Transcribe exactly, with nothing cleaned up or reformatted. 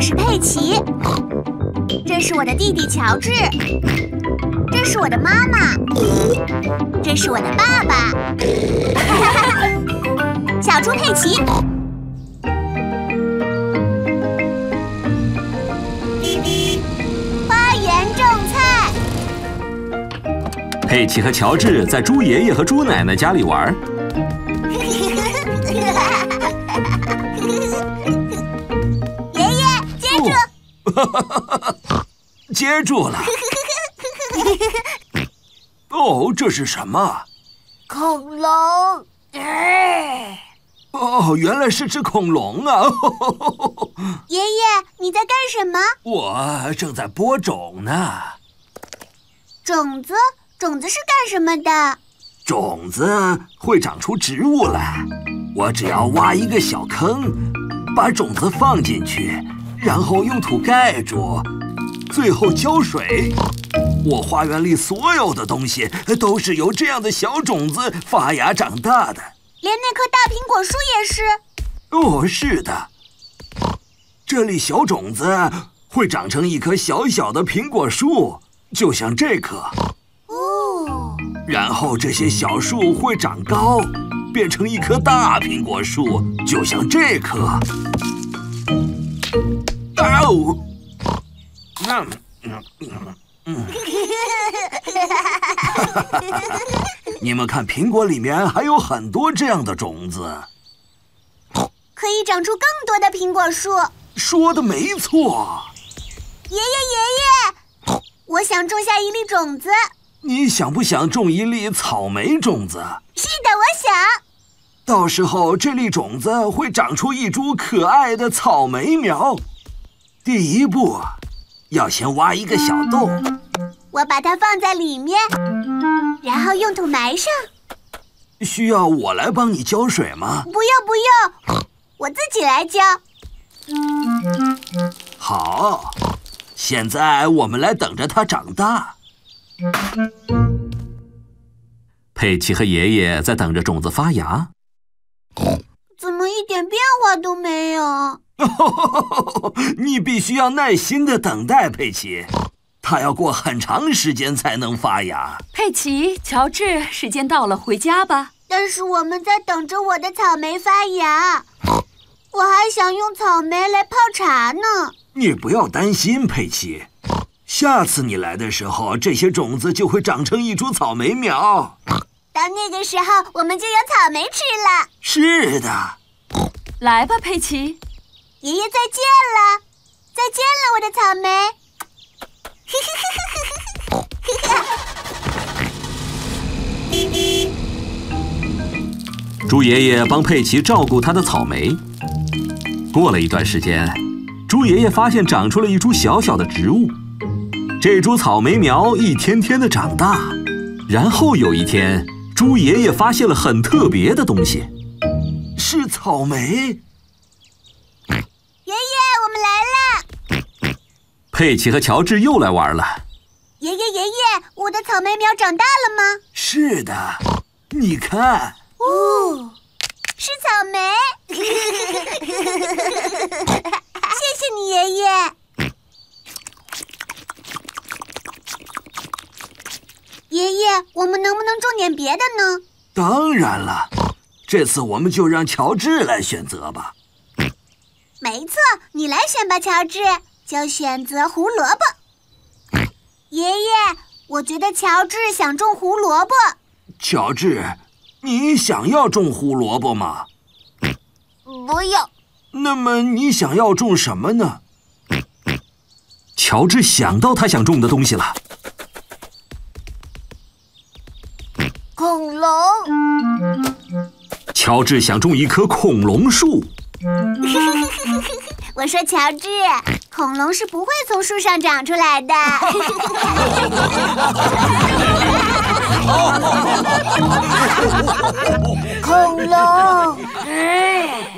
是佩奇，这是我的弟弟乔治，这是我的妈妈，这是我的爸爸。小猪佩奇。花园种菜。 佩奇和乔治在猪爷爷和猪奶奶家里玩。 爷爷，接住！ 哦、接住了。哦，这是什么？ 恐龙。 哦，原来是只恐龙啊！ 爷爷，你在干什么？ 我正在播种呢。 种子？种子是干什么的？ 种子会长出植物来。我只要挖一个小坑，把种子放进去，然后用土盖住，最后浇水。我花园里所有的东西都是由这样的小种子发芽长大的。 连那棵大苹果树也是。 哦，是的。这里小种子会长成一棵小小的苹果树，就像这棵。 哦。 然后这些小树会长高，变成一棵大苹果树，就像这棵。哦。嗯嗯嗯嗯。你们看，苹果里面还有很多这样的种子， 可以长出更多的苹果树。 说的没错。 爷爷，爷爷，我想种下一粒种子。 你想不想种一粒草莓种子？ 是的，我想。 到时候这粒种子会长出一株可爱的草莓苗。第一步，要先挖一个小洞。 我把它放在里面，然后用土埋上。 需要我来帮你浇水吗？ 不用不用，我自己来浇。 好，现在我们来等着它长大。佩奇和爷爷在等着种子发芽。 怎么一点变化都没有？ 你必须要耐心的等待，佩奇。它要过很长时间才能发芽。 佩奇、乔治，时间到了，回家吧。 但是我们在等着我的草莓发芽，我还想用草莓来泡茶呢。 你不要担心，佩奇。下次你来的时候，这些种子就会长成一株草莓苗。 到那个时候，我们就有草莓吃了。 是的。 来吧，佩奇。 爷爷再见了，再见了，我的草莓。 猪爷爷帮佩奇照顾他的草莓。过了一段时间，猪爷爷发现长出了一株小小的植物。这株草莓苗一天天的长大，然后有一天，猪爷爷发现了很特别的东西，是草莓。 爷爷，我们来了。 佩奇和乔治又来玩了。 爷爷，爷爷，我的草莓苗长大了吗？ 是的，你看。 哦，是草莓。谢谢你，爷爷。爷爷，我们能不能种点别的呢？ 当然了，这次我们就让乔治来选择吧。 没错，你来选吧，乔治。就选择胡萝卜。爷爷，我觉得乔治想种胡萝卜。 乔治，你想要种胡萝卜吗？ 不要。 那么你想要种什么呢？乔治想到他想种的东西了。 恐龙。 乔治想种一棵恐龙树。 我说乔治，恐龙是不会从树上长出来的。恐龙。